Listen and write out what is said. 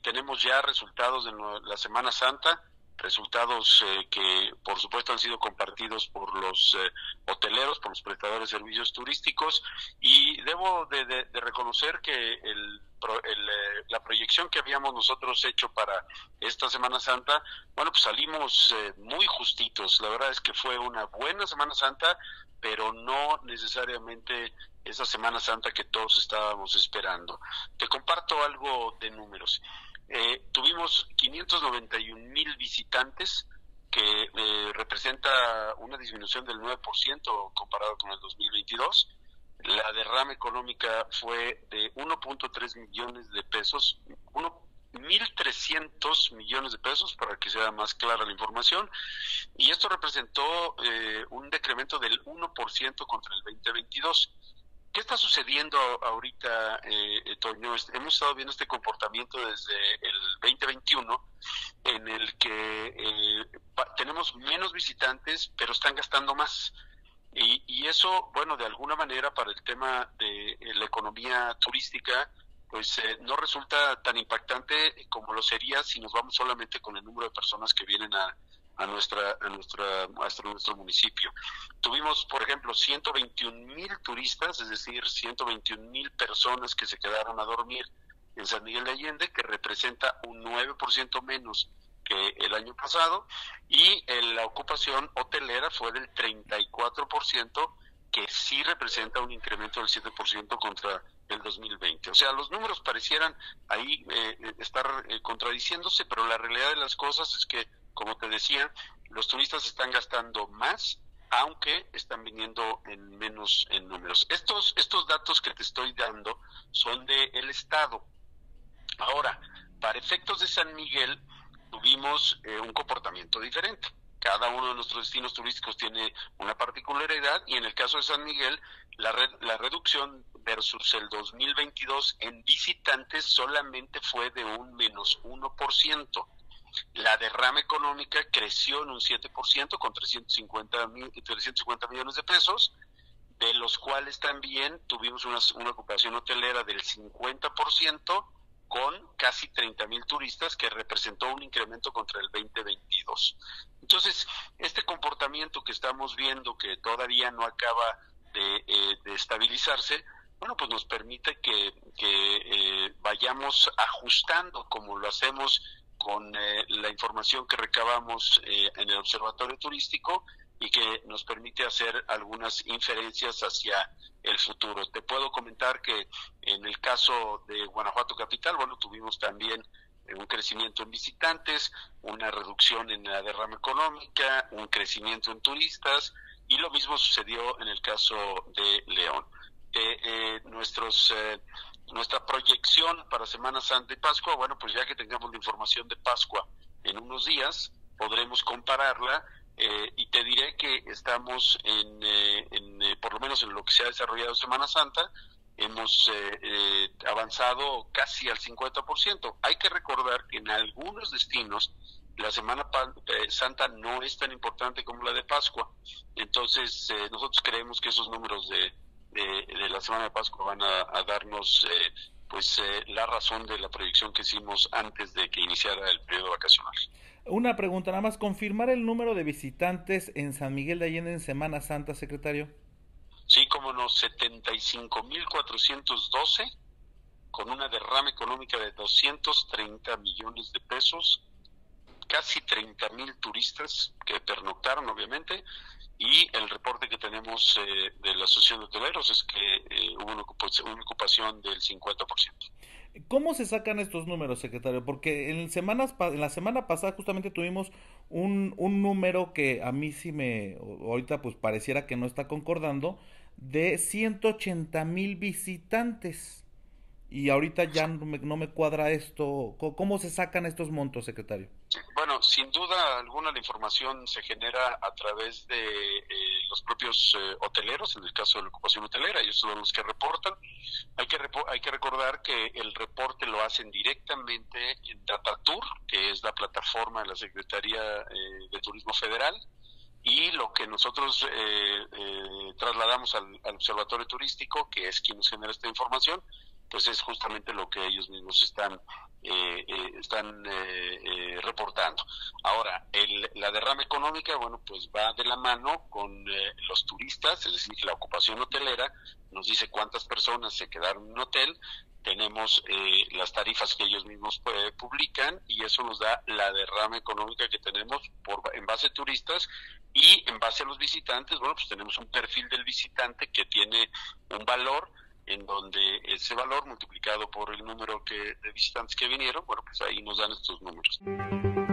tenemos ya resultados de la Semana Santa, resultados que por supuesto han sido compartidos por los hoteleros, por los prestadores de servicios turísticos, y debo de reconocer que la proyección que habíamos nosotros hecho para esta Semana Santa, bueno, pues salimos muy justitos. La verdad es que fue una buena Semana Santa, pero no necesariamente esa Semana Santa que todos estábamos esperando. Te comparto algo de números. Tuvimos 591,000 visitantes, que representa una disminución del 9% comparado con el 2022. La derrama económica fue de 1.3 millones de pesos, 1.300 millones de pesos, para que sea más clara la información, y esto representó un decremento del 1% contra el 2022. ¿Qué está sucediendo ahorita, Toño? Hemos estado viendo este comportamiento desde el 2021, en el que tenemos menos visitantes, pero están gastando más. Y eso, bueno, de alguna manera para el tema de la economía turística, pues no resulta tan impactante como lo sería si nos vamos solamente con el número de personas que vienen a nuestro municipio. Tuvimos, por ejemplo, 121,000 turistas, es decir, 121,000 personas que se quedaron a dormir en San Miguel de Allende, que representa un 9% menos que el año pasado, y la ocupación hotelera fue del 34%, que sí representa un incremento del 7% contra el 2020. O sea, los números parecieran ahí estar contradiciéndose, pero la realidad de las cosas es que, como te decía, los turistas están gastando más, aunque están viniendo en menos en números. Estos datos que te estoy dando son del Estado. Ahora, para efectos de San Miguel, tuvimos un comportamiento diferente. Cada uno de nuestros destinos turísticos tiene una particularidad, y en el caso de San Miguel, la reducción versus el 2022 en visitantes solamente fue de un menos 1%. La derrama económica creció en un 7%, con 350 millones de pesos, de los cuales también tuvimos una ocupación hotelera del 50%, con casi 30,000 turistas, que representó un incremento contra el 2022. Entonces, este comportamiento que estamos viendo, que todavía no acaba de estabilizarse, bueno, pues nos permite que vayamos ajustando, como lo hacemos con la información que recabamos en el Observatorio Turístico, y que nos permite hacer algunas inferencias hacia el futuro. Te puedo comentar que en el caso de Guanajuato Capital, bueno, tuvimos también un crecimiento en visitantes, una reducción en la derrama económica, un crecimiento en turistas, y lo mismo sucedió en el caso de León. Nuestra proyección para Semana Santa y Pascua, bueno, pues ya que tengamos la información de Pascua en unos días, podremos compararla, y te diré que estamos por lo menos en lo que se ha desarrollado Semana Santa, hemos avanzado casi al 50%. Hay que recordar que en algunos destinos la Semana Santa no es tan importante como la de Pascua. Entonces, nosotros creemos que esos números de la Semana de Pascua van a darnos la razón de la proyección que hicimos antes de que iniciara el periodo vacacional. Una pregunta, nada más, ¿confirmar el número de visitantes en San Miguel de Allende en Semana Santa, secretario? Sí, como no, 75,412, con una derrama económica de 230 millones de pesos, casi 30,000 turistas que pernoctaron, obviamente, y el reporte que tenemos de la Asociación de Hoteleros es que hubo una ocupación del 50%. ¿Cómo se sacan estos números, secretario? Porque en la semana pasada justamente tuvimos un número que a mí sí ahorita pues pareciera que no está concordando, de 180,000 visitantes. Y ahorita ya no me cuadra esto. ¿Cómo se sacan estos montos, secretario? Bueno, sin duda alguna la información se genera a través de los propios hoteleros, en el caso de la ocupación hotelera. Ellos son los que reportan. Hay que recordar que el reporte lo hacen directamente en DataTour, que es la plataforma de la Secretaría de Turismo Federal, y lo que nosotros trasladamos al Observatorio Turístico, que es quien nos genera esta información, pues es justamente lo que ellos mismos están reportando. Ahora, la derrama económica, bueno, pues va de la mano con los turistas, es decir, la ocupación hotelera nos dice cuántas personas se quedaron en un hotel. Tenemos las tarifas que ellos mismos publican, y eso nos da la derrama económica que tenemos en base a turistas, y en base a los visitantes, bueno, pues tenemos un perfil del visitante que tiene un valor, en donde ese valor multiplicado por el número de visitantes que vinieron, bueno, pues ahí nos dan estos números.